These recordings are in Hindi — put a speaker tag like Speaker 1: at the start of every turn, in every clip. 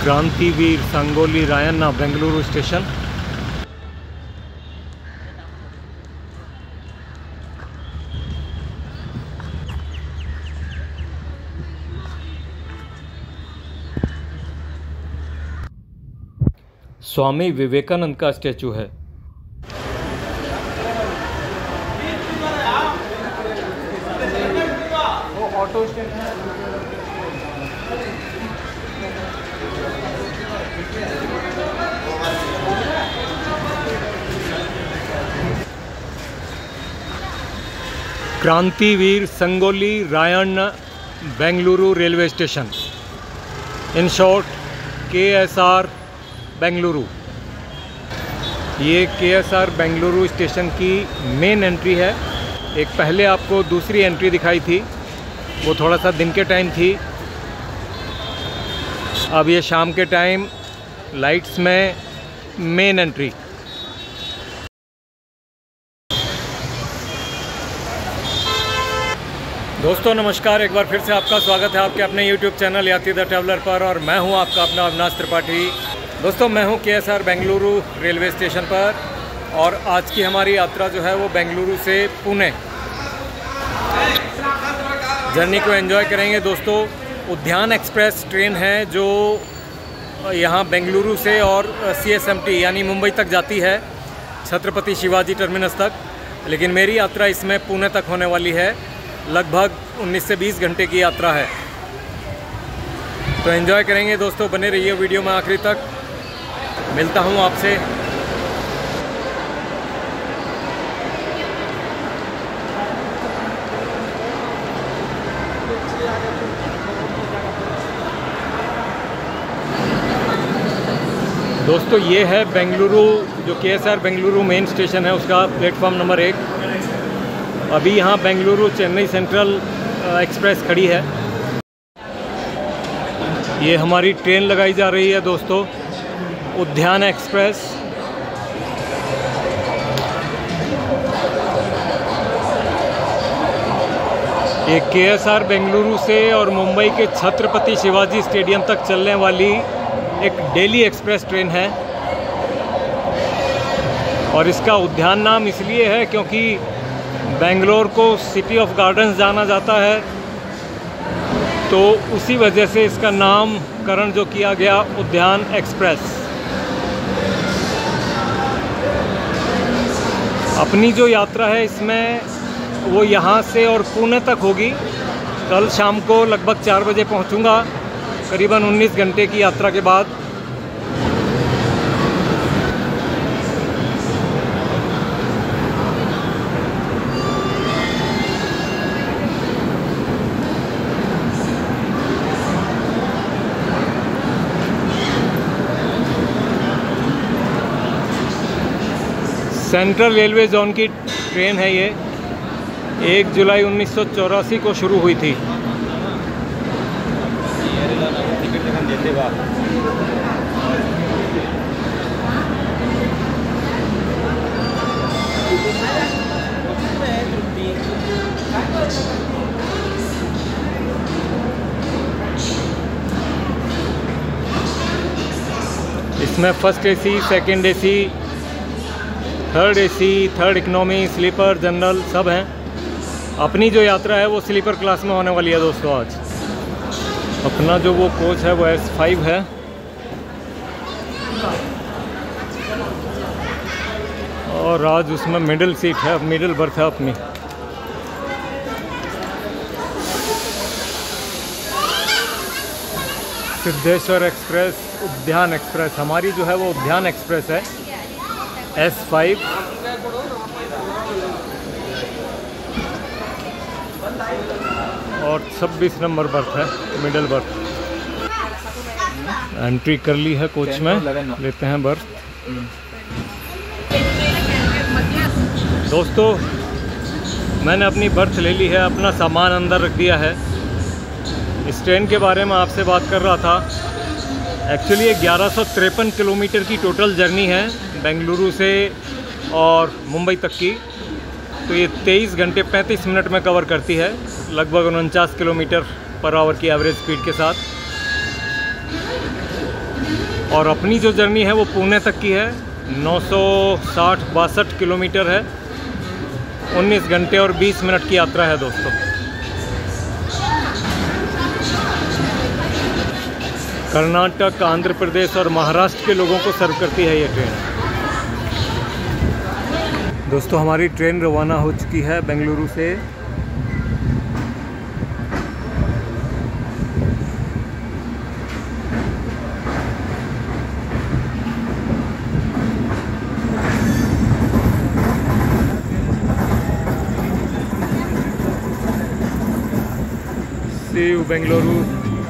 Speaker 1: क्रांतिवीर संगोली रायण्ण बेंगलुरु स्टेशन। स्वामी विवेकानंद का स्टैचू है।
Speaker 2: ऑटो स्टैंड है।
Speaker 1: Krantiveer Sangolli Rayanna Bengaluru railway station, in short KSR Bengaluru. ये KSR बेंगलुरु स्टेशन की मेन एंट्री है। एक पहले आपको दूसरी एंट्री दिखाई थी, वो थोड़ा सा दिन के टाइम थी। अब ये शाम के टाइम लाइट्स में मेन एंट्री। दोस्तों नमस्कार, एक बार फिर से आपका स्वागत है आपके अपने YouTube channel Yatri the Traveller पर, और मैं हूं आपका अपना अविनाश त्रिपाठी। दोस्तों मैं हूं KSR बेंगलुरु रेलवे स्टेशन पर, और आज की हमारी यात्रा जो है वो बेंगलुरु से पुणे जर्नी को एंजॉय करेंगे। दोस्तों उद्यान एक्सप्रेस ट्रेन है जो यहाँ बेंगलुरु से और CSMT यानी मुंबई तक जाती है, छत्रपति शिवाजी टर्मिनस तक। लेकिन मेरी यात्रा इसमें पुणे तक होने वाली है। लगभग 19 से 20 घंटे की यात्रा है, तो एंजॉय करेंगे। दोस्तों बने रहिए वीडियो में आखिरी तक। मिलता हूँ आपसे। दोस्तों ये है बेंगलुरु, जो KSR बेंगलुरु मेन स्टेशन है उसका प्लेटफॉर्म नंबर 1। अभी यहाँ बेंगलुरु चेन्नई सेंट्रल एक्सप्रेस खड़ी है। ये हमारी ट्रेन लगाई जा रही है दोस्तों, उद्यान एक्सप्रेस। ये KSR बेंगलुरु से और मुंबई के छत्रपति शिवाजी स्टेडियम तक चलने वाली एक डेली एक्सप्रेस ट्रेन है। और इसका उद्यान नाम इसलिए है क्योंकि बेंगलोर को सिटी ऑफ गार्डन्स जाना जाता है, तो उसी वजह से इसका नामकरण जो किया गया उद्यान एक्सप्रेस। अपनी जो यात्रा है इसमें वो यहाँ से और पुणे तक होगी। कल शाम को लगभग 4 बजे पहुँचूँगा, करीबन 19 घंटे की यात्रा के बाद। सेंट्रल रेलवे जोन की ट्रेन है ये। 1 जुलाई 1984 को शुरू हुई थी। इसमें first AC, second AC, third AC, third economy, sleeper, general सब हैं। अपनी जो यात्रा है वो स्लीपर क्लास में होने वाली है दोस्तों आज। अपना जो वो कोच है वो S5 है। और आज उसमें मिडिल सीट है, मिडिल बर्थ है अपनी। Siddheshwar express, Udyan express. हमारी जो है वो उद्यान एक्सप्रेस है S5। और 26 नंबर बर्थ है, मिडिल बर्थ। एंट्री कर ली है कोच में, लेते हैं बर्थ। दोस्तों मैंने अपनी बर्थ ले ली है, अपना सामान अंदर रख दिया है। इस ट्रेन के बारे में आपसे बात कर रहा था। एक्चुअली ये 1153 किलोमीटर की टोटल जर्नी है बेंगलुरु से और मुंबई तक की। तो ये 23 घंटे 35 मिनट में कवर करती है, लगभग 49 किलोमीटर पर आवर की एवरेज स्पीड के साथ। और अपनी जो जर्नी है वो पुणे तक की है। 960-62 किलोमीटर है। 19 घंटे और 20 मिनट की यात्रा है दोस्तों। कर्नाटक, आंध्र प्रदेश और महाराष्ट्र के लोगों को सर्व करती है ये ट्रेन। दोस्तों हमारी ट्रेन रवाना हो चुकी है बेंगलुरु से। See you Bengaluru.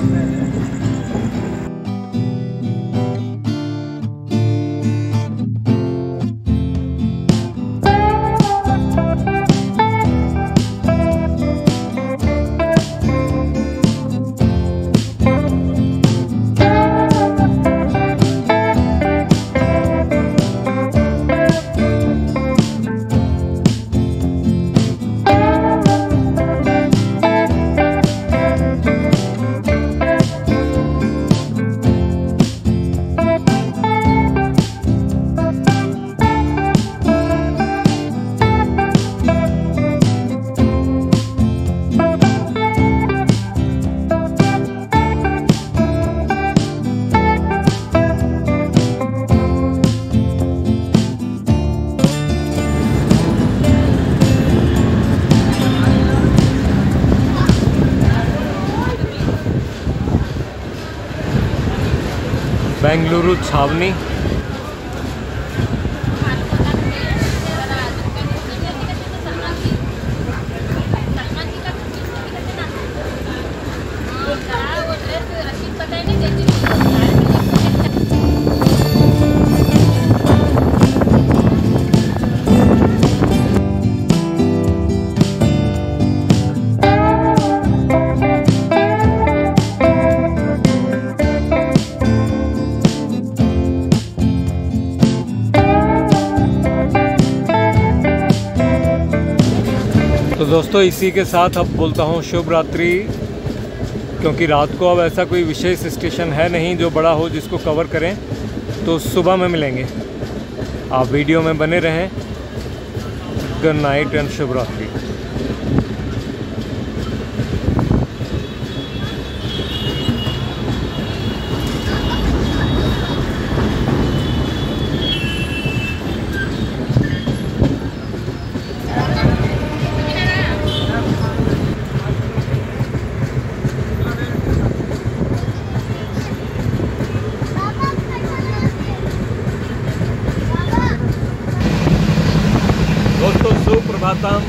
Speaker 1: बेंगलुरु छावनी। तो दोस्तों इसी के साथ अब बोलता हूँ शुभ रात्रि, क्योंकि रात को अब ऐसा कोई विशेष स्टेशन है नहीं जो बड़ा हो जिसको कवर करें। तो सुबह में मिलेंगे। आप वीडियो में बने रहें। गुड नाइट एंड शुभ रात्रि। दोस्तों सुप्रभातम।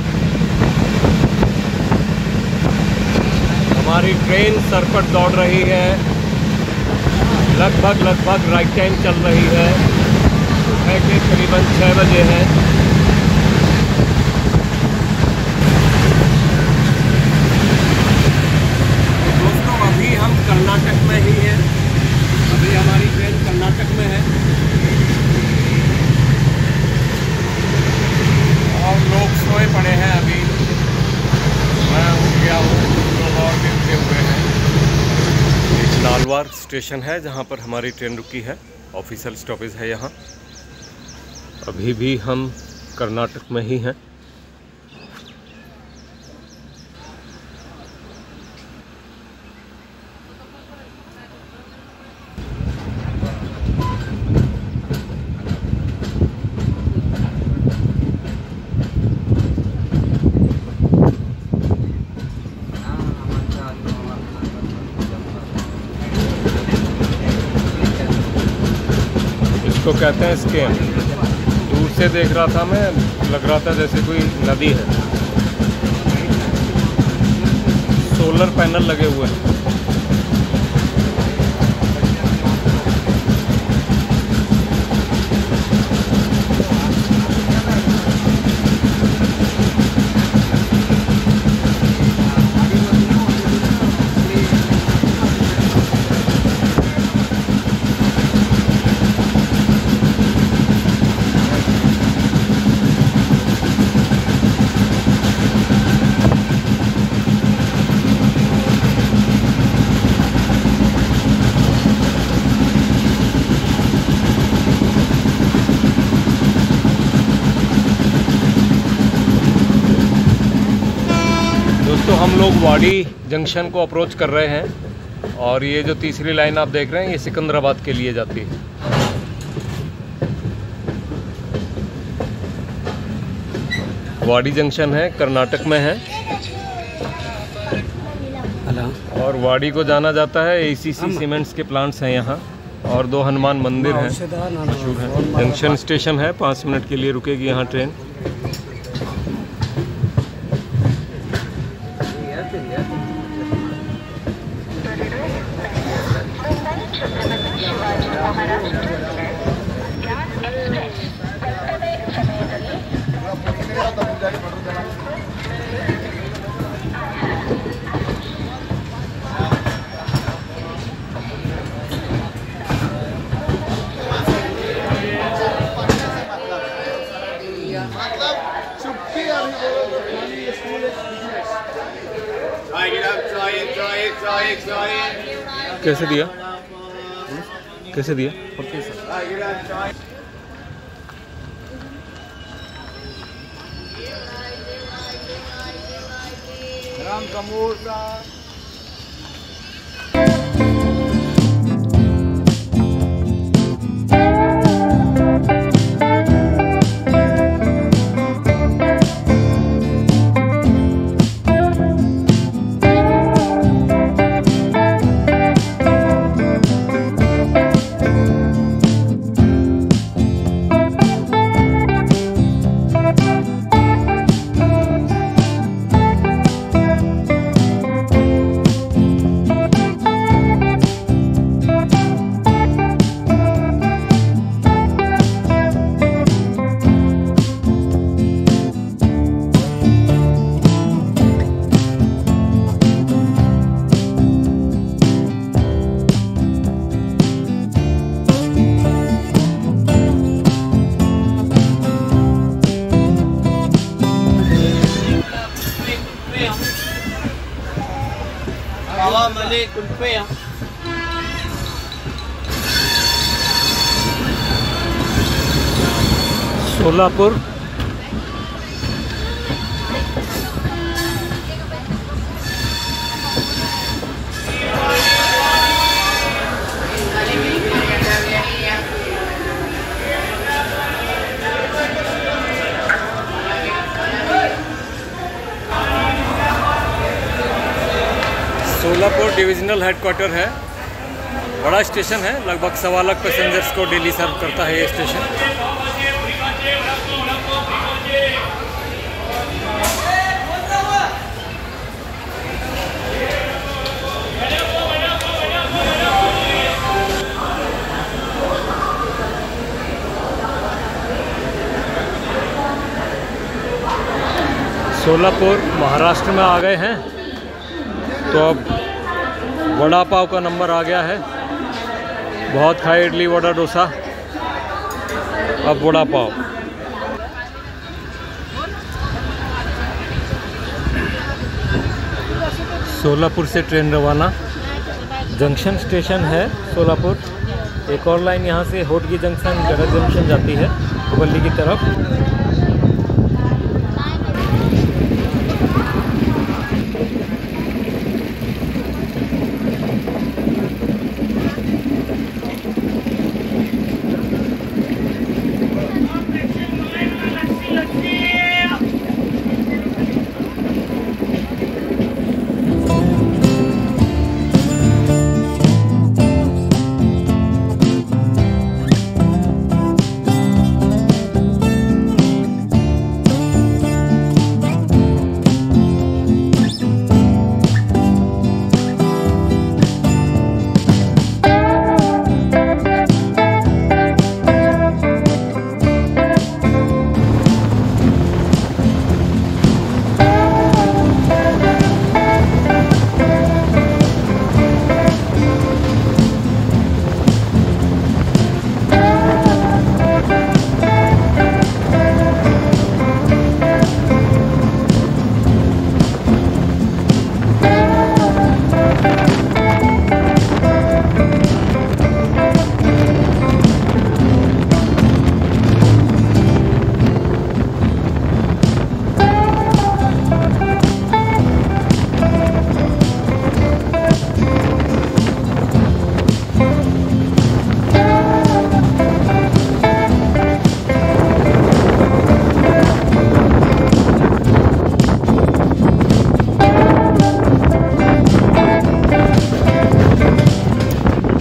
Speaker 1: हमारी ट्रेन सर पर दौड़ रही है। लगभग राइट टाइम चल रही है। सुबह के करीबन 6 बजे है। दोस्तों अभी हम कर्नाटक में ही हैं। अभी हमारी ट्रेन कर्नाटक में है और लोग सोए पड़े हैं। अभी मैं उठ गया हूँ, लोग और भी उठे हुए हैं। नालवार स्टेशन है जहाँ पर हमारी ट्रेन रुकी है। ऑफिशियल स्टॉपेज है यहाँ। अभी भी हम कर्नाटक में ही हैं। इसको कहते हैं स्केम। दूर से देख रहा था मैं, लग रहा था जैसे कोई नदी है। सोलर पैनल लगे हुए हैं। दोस्तों हम लोग वाड़ी जंक्शन को अप्रोच कर रहे हैं और ये जो तीसरी लाइन आप देख रहे हैं ये सिकंदराबाद के लिए जाती है। वाड़ी जंक्शन है, कर्नाटक में है और वाड़ी को जाना जाता है एसीसी सीमेंट्स के प्लांट्स हैं यहाँ और 2 हनुमान मंदिर हैं मशहूर है। जंक्शन स्टेशन है, 5 मिनट के लिए रुकेगी यहाँ ट्रेन। कैसे दिया? कैसे दिया?
Speaker 2: राम समोसा। कुल्फे
Speaker 1: सोलापुर सोलापुर डिविजनल हेडक्वार्टर है, बड़ा स्टेशन है। लगभग 1.25 लाख पैसेंजर्स को डेली सर्व करता है ये स्टेशन। सोलापुर महाराष्ट्र में आ गए हैं तो अब वड़ा पाव का नंबर आ गया है। बहुत खाए इडली वड़ा डोसा, अब वड़ा पाव। सोलापुर से ट्रेन रवाना, जंक्शन स्टेशन है सोलापुर। एक और लाइन यहाँ से होटगी जंक्शन, गरज जंक्शन जाती है हुबली की तरफ।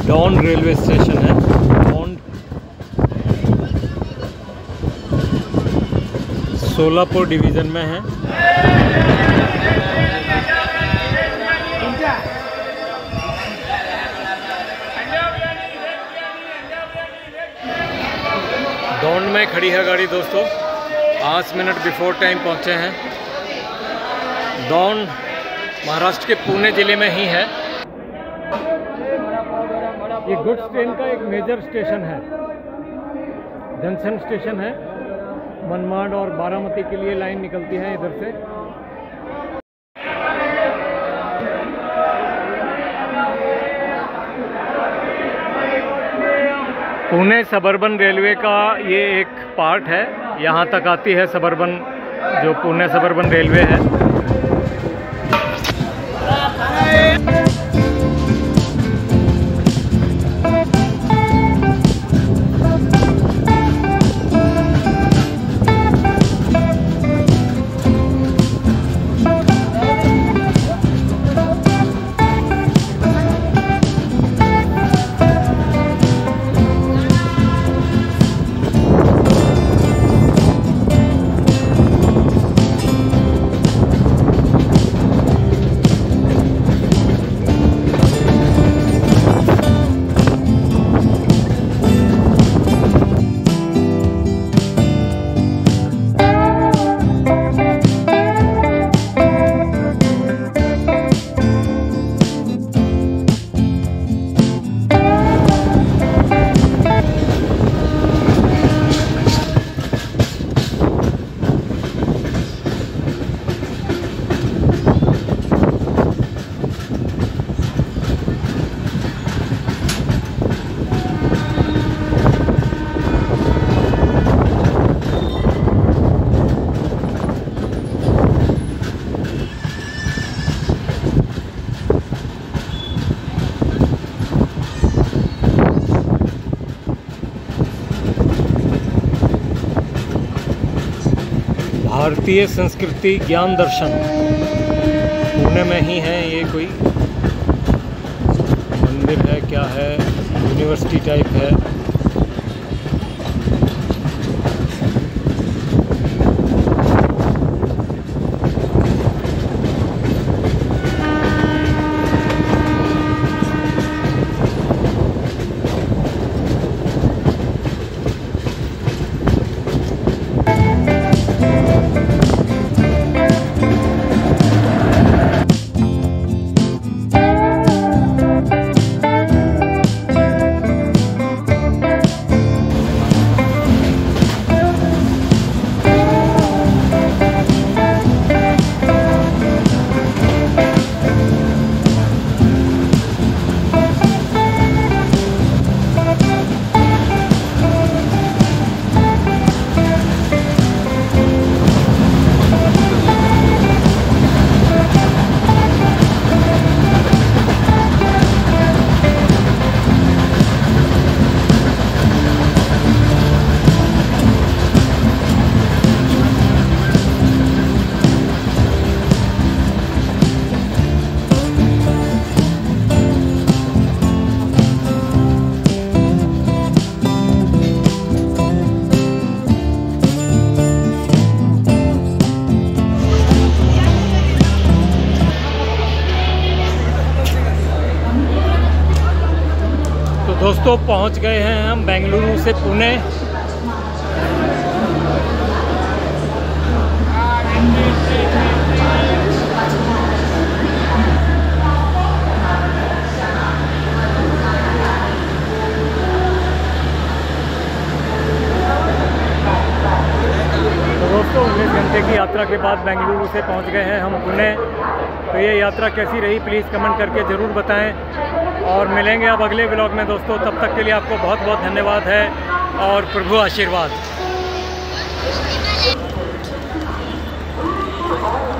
Speaker 1: डॉन रेलवे स्टेशन है। डॉन सोलापुर डिवीज़न में है। डॉन में खड़ी है गाड़ी दोस्तों, 5 मिनट बिफोर टाइम पहुंचे हैं। डॉन महाराष्ट्र के पुणे ज़िले में ही है। ये गुड्स ट्रेन का एक मेजर स्टेशन है, जंक्शन स्टेशन है। मनमाड और बारामती के लिए लाइन निकलती है इधर से। पुणे सबर्बन रेलवे का ये एक पार्ट है, यहाँ तक आती है सबर्बन, जो पुणे सबर्बन रेलवे है। भारतीय संस्कृति ज्ञान दर्शन पुणे में ही है। ये कोई मंदिर है क्या है, यूनिवर्सिटी टाइप है। दोस्तों पहुंच गए हैं हम बेंगलुरु से पुणे। दोस्तों 19 घंटे की यात्रा के बाद बेंगलुरु से पहुंच गए हैं हम पुणे। तो ये यात्रा कैसी रही प्लीज़ कमेंट करके ज़रूर बताएं और मिलेंगे अब अगले व्लॉग में दोस्तों। तब तक के लिए आपको बहुत बहुत धन्यवाद है और प्रभु आशीर्वाद।